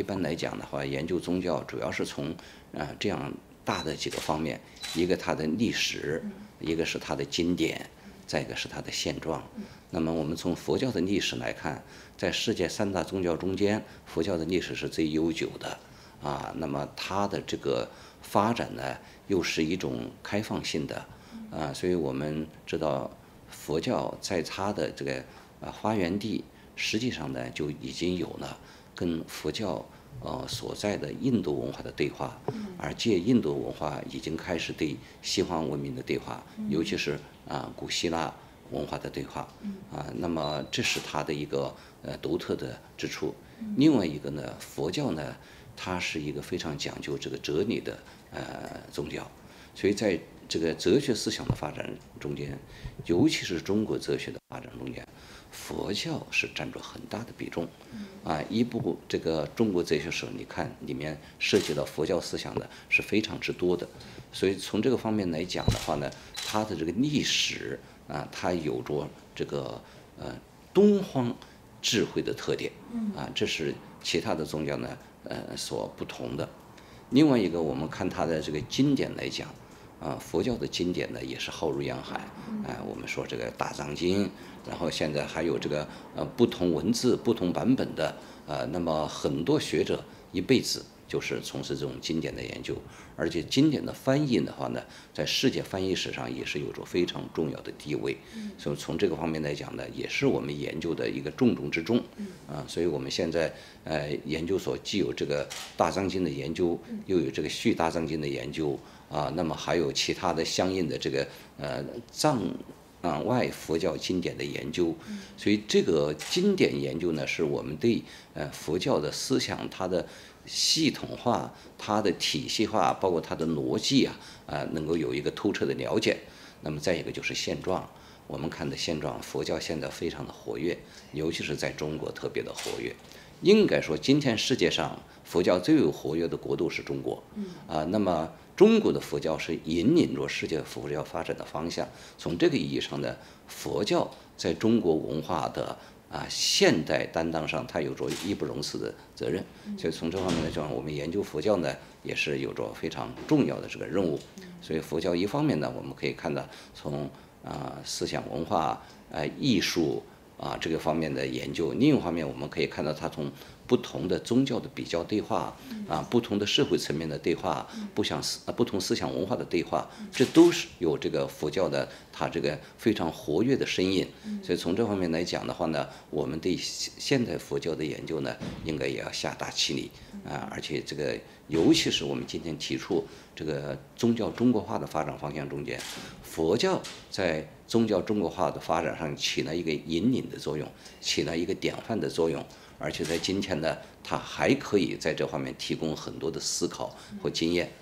一般来讲的话，研究宗教主要是从这样大的几个方面，一个它的历史，一个是它的经典，再一个是它的现状。那么我们从佛教的历史来看，在世界3大宗教中间，佛教的历史是最悠久的那么它的这个发展呢，又是一种开放性的所以我们知道佛教在它的这个发源地，实际上呢就已经有了跟佛教所在的印度文化的对话，而借印度文化已经开始对西方文明的对话，尤其是古希腊文化的对话那么这是它的一个独特的之处。另外一个呢，佛教呢，它是一个非常讲究这个哲理的宗教，所以在这个哲学思想的发展中间，尤其是中国哲学的发展中间，佛教是占着很大的比重一部这个中国哲学史，你看里面涉及到佛教思想的是非常之多的。所以从这个方面来讲的话呢，它的这个历史它有着这个东方智慧的特点这是其他的宗教呢所不同的。另外一个，我们看它的这个经典来讲佛教的经典呢也是浩如洋海我们说这个大藏经，然后现在还有这个不同文字不同版本的那么很多学者一辈子就是从事这种经典的研究，而且经典的翻译的话呢，在世界翻译史上也是有着非常重要的地位所以从这个方面来讲呢，也是我们研究的一个重中之重所以我们现在研究所既有这个大藏经的研究，又有这个续大藏经的研究那么还有其他的相应的这个藏外佛教经典的研究，所以这个经典研究呢，是我们对佛教的思想它的系统化、它的体系化，包括它的逻辑能够有一个透彻的了解。那么再一个就是现状，我们看的现状，佛教现在非常的活跃，尤其是在中国特别的活跃。应该说，今天世界上佛教最有活跃的国度是中国那么中国的佛教是引领着世界佛教发展的方向。从这个意义上呢，佛教在中国文化的现代担当上，它有着义不容辞的责任。所以从这方面来讲，我们研究佛教呢，也是有着非常重要的这个任务。所以佛教一方面呢，我们可以看到从思想文化艺术这个方面的研究，另一方面我们可以看到它从不同的宗教的比较对话不同的社会层面的对话，不同思想文化的对话，这都是有这个佛教的它这个非常活跃的身影。所以从这方面来讲的话呢，我们对现代佛教的研究呢，应该也要下大气力而且这个尤其是我们今天提出这个宗教中国化的发展方向中间，佛教在宗教中国化的发展上起了一个引领的作用，起了一个典范的作用，而且在今天呢，它还可以在这方面提供很多的思考和经验。